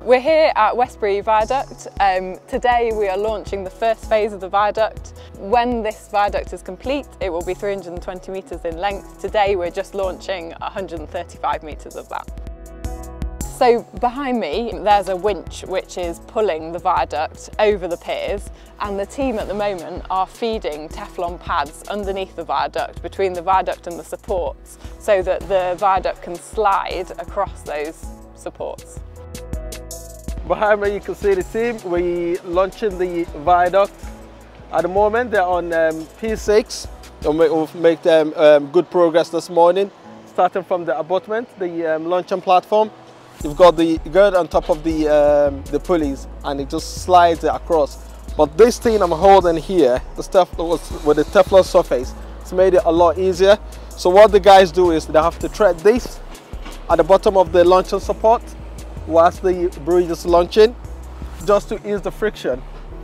We're here at Westbury Viaduct. Today we are launching the first phase of the viaduct. When this viaduct is complete, it will be 320 metres in length. Today we're just launching 135 metres of that. So behind me there's a winch which is pulling the viaduct over the piers, and the team at the moment are feeding Teflon pads underneath the viaduct, between the viaduct and the supports, so that the viaduct can slide across those supports. Behind me you can see the team. We're launching the viaduct. At the moment they're on P6. We'll make them good progress this morning. Starting from the abutment, the launching platform. You've got the gird on top of the pulleys, and it just slides it across. But this thing I'm holding here, the stuff with the Teflon surface, it's made it a lot easier. So what the guys do is they have to thread this at the bottom of the launching support whilst the bridge is launching, just to ease the friction.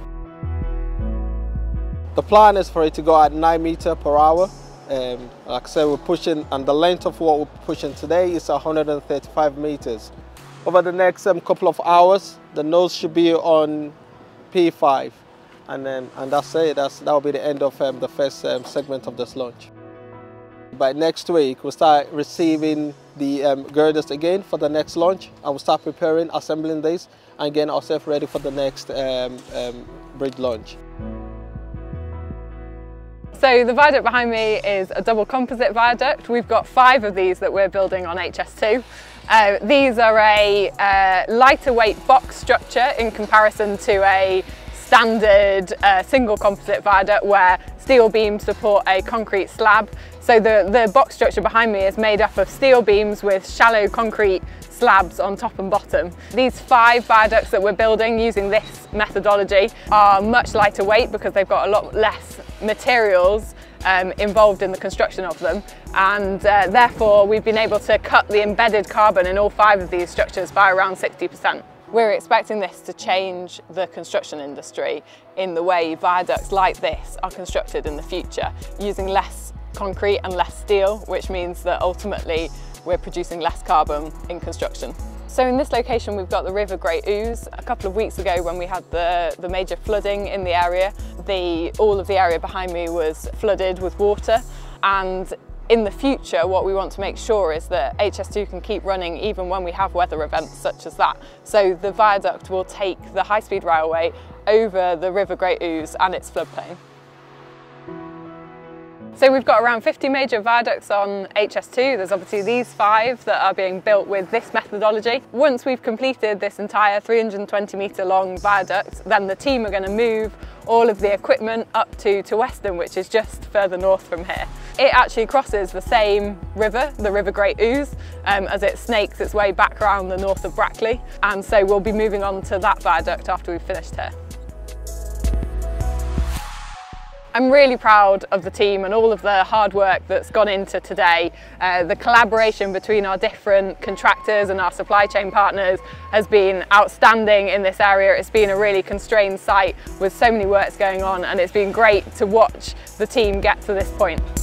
The plan is for it to go at 9 meters per hour. Like I said, we're pushing, and the length of what we're pushing today is 135 meters. Over the next couple of hours, the nose should be on P5, and that's it. That will be the end of the first segment of this launch. By next week, we'll start receiving the girders again for the next launch, and we'll start preparing, assembling these, and getting ourselves ready for the next bridge launch. So the viaduct behind me is a double composite viaduct. We've got 5 of these that we're building on HS2. These are a lighter weight box structure in comparison to a standard single composite viaduct where steel beams support a concrete slab. So the box structure behind me is made up of steel beams with shallow concrete slabs on top and bottom. These 5 viaducts that we're building using this methodology are much lighter weight because they've got a lot less materials involved in the construction of them, and therefore we've been able to cut the embedded carbon in all 5 of these structures by around 60%. We're expecting this to change the construction industry in the way viaducts like this are constructed in the future, using less concrete and less steel, which means that ultimately we're producing less carbon in construction. So in this location we've got the River Great Ouse. A couple of weeks ago when we had the major flooding in the area, all of the area behind me was flooded with water, and in the future what we want to make sure is that HS2 can keep running even when we have weather events such as that. So the viaduct will take the high-speed railway over the River Great Ouse and its floodplain. So we've got around 50 major viaducts on HS2. There's obviously these 5 that are being built with this methodology. Once we've completed this entire 320 metre long viaduct, then the team are going to move all of the equipment up to Weston, which is just further north from here. It actually crosses the same river, the River Great Ouse, as it snakes its way back around the north of Brackley, and so we'll be moving on to that viaduct after we've finished here. I'm really proud of the team and all of the hard work that's gone into today. The collaboration between our different contractors and our supply chain partners has been outstanding in this area. It's been a really constrained site with so many works going on, and it's been great to watch the team get to this point.